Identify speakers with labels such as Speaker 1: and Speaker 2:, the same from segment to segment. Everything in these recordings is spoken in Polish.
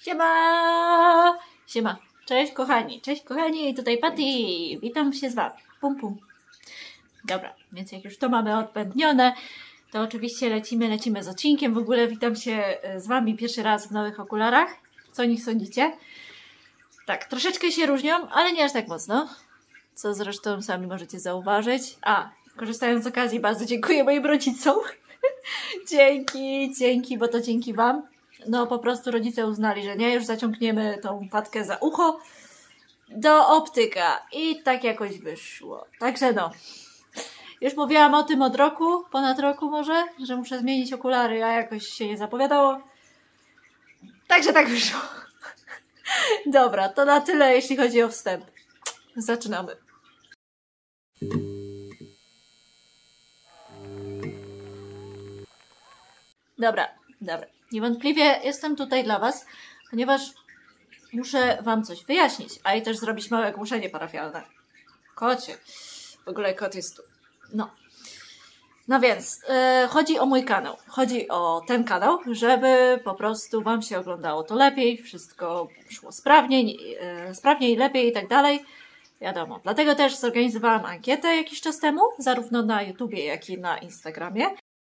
Speaker 1: Siema! Siema. Cześć kochani, tutaj Patty. Witam się z wami. Pum pum. Dobra, więc jak już to mamy odpętnione, to oczywiście lecimy z odcinkiem. W ogóle witam się z wami pierwszy raz w nowych okularach. Co o nich sądzicie? Tak, troszeczkę się różnią, ale nie aż tak mocno. Co zresztą sami możecie zauważyć. Korzystając z okazji, bardzo dziękuję moim rodzicom. Dzięki, bo to dzięki wam. No po prostu rodzice uznali, że nie, już zaciągniemy tą Patkę za ucho do optyka. I tak jakoś wyszło. Także no. Już mówiłam o tym od roku, ponad roku może, że muszę zmienić okulary, a jakoś się nie zapowiadało. Także tak wyszło. Dobra, to na tyle, jeśli chodzi o wstęp. Zaczynamy. Dobra. Niewątpliwie jestem tutaj dla was, ponieważ muszę wam coś wyjaśnić, a i też zrobić małe głoszenie parafialne. Kocie. W ogóle kot jest tu. No więc, chodzi o mój kanał. Chodzi o ten kanał, żeby po prostu wam się oglądało to lepiej, wszystko szło sprawniej, lepiej i tak dalej. Wiadomo. Dlatego też zorganizowałam ankietę jakiś czas temu, zarówno na YouTubie, jak i na Instagramie.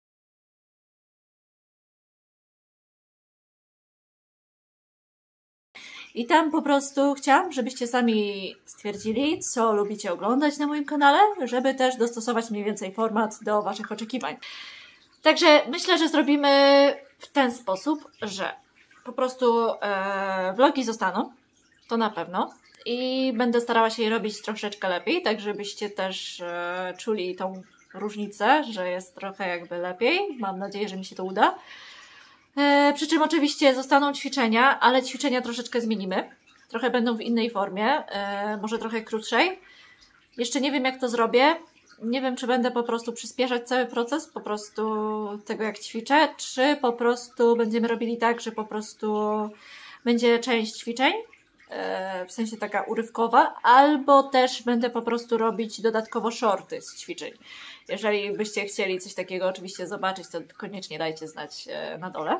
Speaker 1: I tam po prostu chciałam, żebyście sami stwierdzili, co lubicie oglądać na moim kanale, żeby też dostosować mniej więcej format do waszych oczekiwań. Także myślę, że zrobimy w ten sposób, że po prostu vlogi zostaną, to na pewno. I będę starała się je robić troszeczkę lepiej, tak żebyście też czuli tą różnicę, że jest trochę jakby lepiej. Mam nadzieję, że mi się to uda. Przy czym oczywiście zostaną ćwiczenia, ale ćwiczenia troszeczkę zmienimy. Trochę będą w innej formie, może trochę krótszej. Jeszcze nie wiem, jak to zrobię. Nie wiem, czy będę po prostu przyspieszać cały proces, po prostu tego, jak ćwiczę, czy po prostu będziemy robili tak, że po prostu będzie część ćwiczeń, w sensie taka urywkowa, albo też będę po prostu robić dodatkowo shorty z ćwiczeń. Jeżeli byście chcieli coś takiego oczywiście zobaczyć, to koniecznie dajcie znać na dole.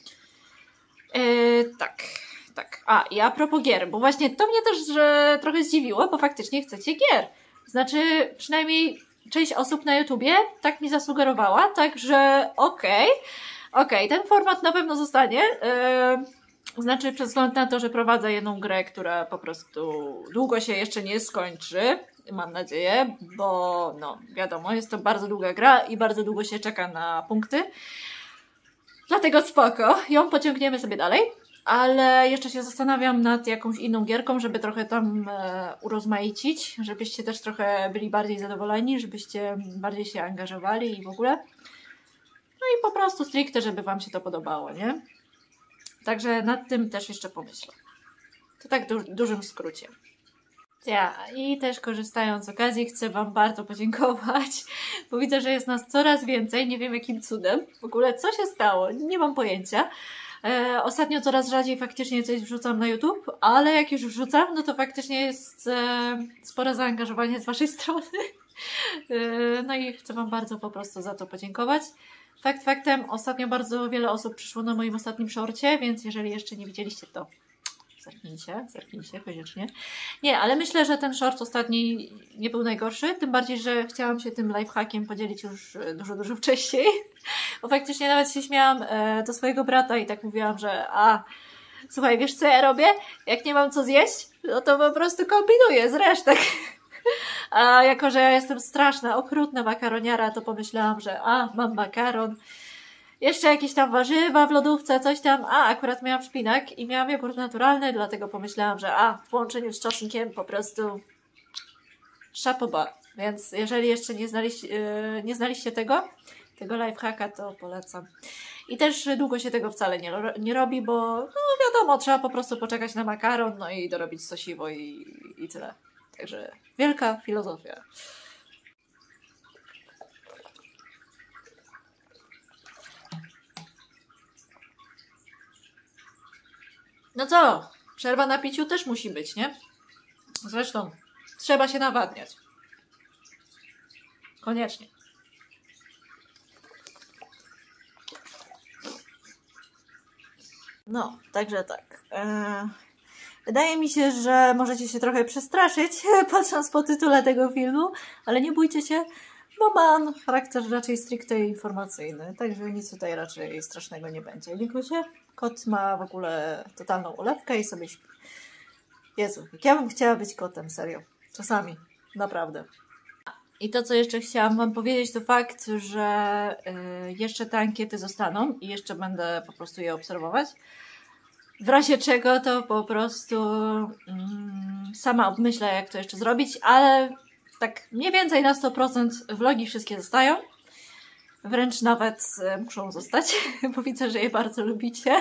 Speaker 1: Tak. I a propos gier, bo właśnie to mnie też trochę zdziwiło, bo faktycznie chcecie gier. Znaczy, przynajmniej część osób na YouTubie tak mi zasugerowała, także okej, ten format na pewno zostanie. Znaczy, przez wzgląd na to, że prowadzę jedną grę, która po prostu długo się jeszcze nie skończy, mam nadzieję, bo no wiadomo, jest to bardzo długa gra i bardzo długo się czeka na punkty. Dlatego spoko, ją pociągniemy sobie dalej, ale jeszcze się zastanawiam nad jakąś inną gierką, żeby trochę tam urozmaicić, żebyście też trochę byli bardziej zadowoleni, żebyście bardziej się angażowali i w ogóle. No i po prostu stricte, żeby wam się to podobało, nie? Także nad tym też jeszcze pomyślę. To tak w dużym skrócie. I też korzystając z okazji chcę wam bardzo podziękować, bo widzę, że jest nas coraz więcej, nie wiem jakim cudem. W ogóle co się stało? Nie mam pojęcia. Ostatnio coraz rzadziej faktycznie coś wrzucam na YouTube, ale jak już wrzucam, no to faktycznie jest spore zaangażowanie z waszej strony. No i chcę wam bardzo po prostu za to podziękować. Faktem, ostatnio bardzo wiele osób przyszło na moim ostatnim shorcie, więc jeżeli jeszcze nie widzieliście, to zerknijcie koniecznie. Nie, ale myślę, że ten short ostatni nie był najgorszy, tym bardziej, że chciałam się tym lifehackiem podzielić już dużo wcześniej, bo faktycznie nawet się śmiałam do swojego brata i tak mówiłam, że słuchaj, wiesz co ja robię? Jak nie mam co zjeść, no to po prostu kombinuję z resztek. A jako, że ja jestem straszna, okrutna makaroniara, to pomyślałam, że mam makaron, jeszcze jakieś tam warzywa w lodówce, coś tam, akurat miałam szpinak i miałam jogurt naturalny, dlatego pomyślałam, że w połączeniu z czosnkiem po prostu chapeau. Więc jeżeli jeszcze nie znaliście tego lifehacka, to polecam. I też długo się tego wcale nie robi, bo no wiadomo, trzeba po prostu poczekać na makaron, no i dorobić sosiwo i tyle. Także wielka filozofia. No co? Przerwa na piciu też musi być, nie? Zresztą trzeba się nawadniać. Koniecznie. No, także tak. Wydaje mi się, że możecie się trochę przestraszyć, patrząc po tytule tego filmu, ale nie bójcie się, bo mam charakter raczej stricte informacyjny, także nic tutaj raczej strasznego nie będzie. Dziękuję. Kot ma w ogóle totalną ulewkę i sobie śpi. Jezu, jak ja bym chciała być kotem, serio. Czasami, naprawdę. I to, co jeszcze chciałam Wam powiedzieć, to fakt, że jeszcze te ankiety zostaną i jeszcze będę po prostu je obserwować. W razie czego to po prostu sama obmyślę, jak to jeszcze zrobić, ale tak mniej więcej na 100% vlogi wszystkie zostają. Wręcz nawet muszą zostać, bo widzę, że je bardzo lubicie.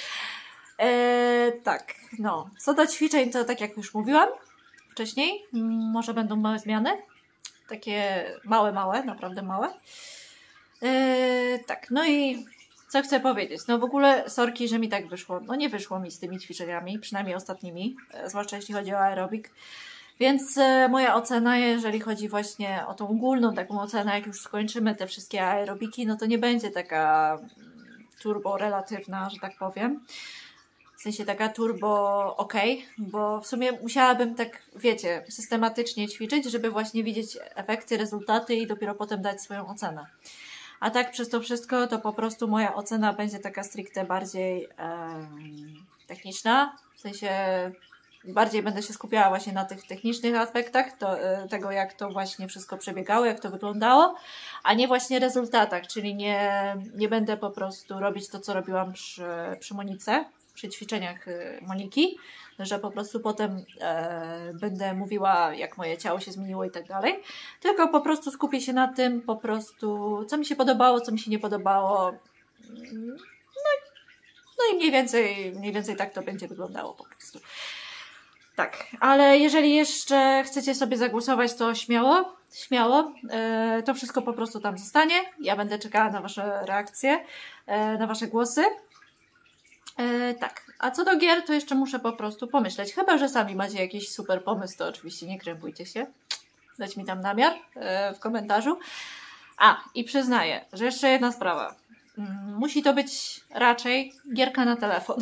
Speaker 1: Tak, no. Co do ćwiczeń, to tak jak już mówiłam wcześniej, może będą małe zmiany. Takie małe, naprawdę małe. Tak, no i co chcę powiedzieć? No w ogóle sorki, że mi tak wyszło. No nie wyszło mi z tymi ćwiczeniami, przynajmniej ostatnimi, zwłaszcza jeśli chodzi o aerobik. Więc moja ocena, jeżeli chodzi właśnie o tą ogólną taką ocenę, jak już skończymy te wszystkie aerobiki, no to nie będzie taka turbo relatywna, że tak powiem. W sensie taka turbo bo w sumie musiałabym tak, wiecie, systematycznie ćwiczyć, żeby właśnie widzieć efekty, rezultaty i dopiero potem dać swoją ocenę. A tak przez to wszystko to po prostu moja ocena będzie taka stricte bardziej techniczna, w sensie bardziej będę się skupiała właśnie na tych technicznych aspektach, tego jak to właśnie wszystko przebiegało, jak to wyglądało, a nie właśnie rezultatach, czyli nie będę po prostu robić to, co robiłam przy Monice, przy ćwiczeniach Moniki, że po prostu potem będę mówiła, jak moje ciało się zmieniło i tak dalej, tylko po prostu skupię się na tym, po prostu co mi się podobało, co mi się nie podobało. No i mniej więcej tak to będzie wyglądało po prostu. Tak, ale jeżeli jeszcze chcecie sobie zagłosować, to śmiało. To wszystko po prostu tam zostanie. Ja będę czekała na Wasze reakcje, na Wasze głosy. Tak, a co do gier, to jeszcze muszę po prostu pomyśleć. Chyba że sami macie jakiś super pomysł, to oczywiście nie krępujcie się. Dać mi tam namiar w komentarzu. A, i przyznaję, że jeszcze jedna sprawa. Musi to być raczej gierka na telefon.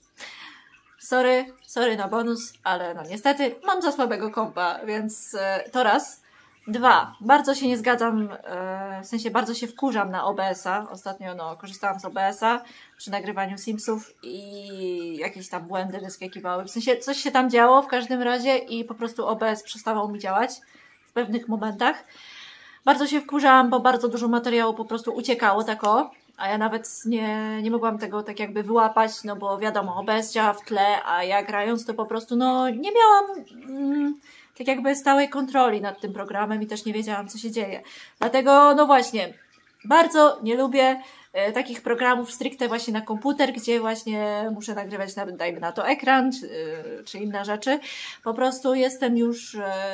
Speaker 1: Sorry na bonus, ale no niestety mam za słabego kompa, więc to raz. 2. Bardzo się nie zgadzam, w sensie bardzo się wkurzam na OBS-a. Ostatnio korzystałam z OBS-a przy nagrywaniu Simsów i jakieś tam błędy wyskakiwały. W sensie coś się tam działo w każdym razie i po prostu OBS przestawał mi działać w pewnych momentach. Bardzo się wkurzałam, bo bardzo dużo materiału po prostu uciekało a ja nawet nie mogłam tego tak jakby wyłapać, no bo wiadomo, OBS działa w tle, a ja grając to po prostu nie miałam tak jakby stałej kontroli nad tym programem i też nie wiedziałam, co się dzieje. Dlatego, no właśnie, bardzo nie lubię takich programów stricte właśnie na komputer, gdzie właśnie muszę nagrywać, nawet dajmy na to ekran, czy inne rzeczy. Po prostu jestem już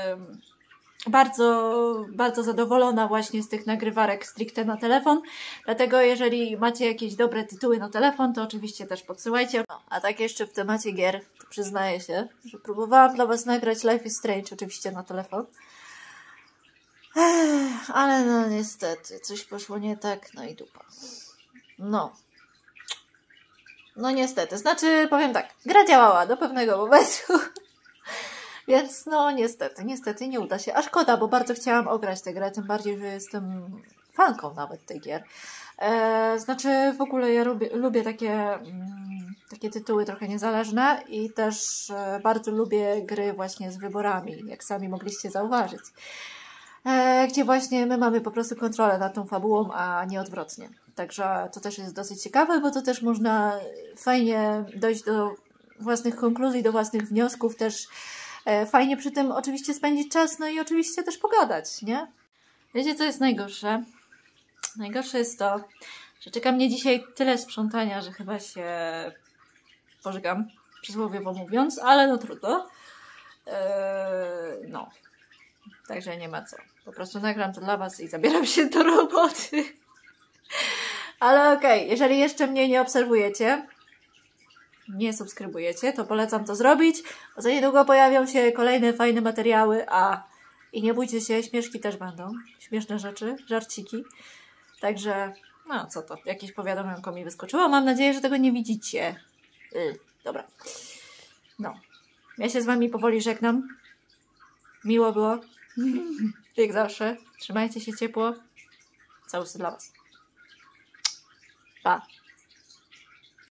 Speaker 1: bardzo zadowolona właśnie z tych nagrywarek stricte na telefon, dlatego jeżeli macie jakieś dobre tytuły na telefon, to oczywiście też podsyłajcie. No, a tak jeszcze w temacie gier, to przyznaję się, że próbowałam dla Was nagrać Life is Strange oczywiście na telefon, ale no niestety coś poszło nie tak, no i dupa. No niestety, znaczy powiem tak, gra działała do pewnego momentu. Więc no niestety nie uda się. A szkoda, bo bardzo chciałam ograć tę grę, tym bardziej, że jestem fanką nawet tej gier. Znaczy w ogóle ja lubię takie tytuły trochę niezależne i też bardzo lubię gry właśnie z wyborami, jak sami mogliście zauważyć. Gdzie właśnie my mamy po prostu kontrolę nad tą fabułą, a nie odwrotnie. Także to też jest dosyć ciekawe, bo to też można fajnie dojść do własnych konkluzji, do własnych wniosków, też fajnie przy tym oczywiście spędzić czas, no i oczywiście też pogadać, nie? Wiecie, co jest najgorsze? Najgorsze jest to, że czeka mnie dzisiaj tyle sprzątania, że chyba się pożygam, przysłowiowo mówiąc, ale no trudno. No. Także nie ma co. Po prostu nagram to dla Was i zabieram się do roboty. Ale okej, jeżeli jeszcze mnie nie obserwujecie, nie subskrybujecie, to polecam to zrobić, bo za niedługo pojawią się kolejne fajne materiały, i nie bójcie się, śmieszki też będą, śmieszne rzeczy, żarciki, także no co to, jakieś powiadomienko mi wyskoczyło, mam nadzieję, że tego nie widzicie, Dobra. No. Ja się z wami powoli żegnam. Miło było. Jak zawsze. Trzymajcie się ciepło. Całusy dla was. Pa.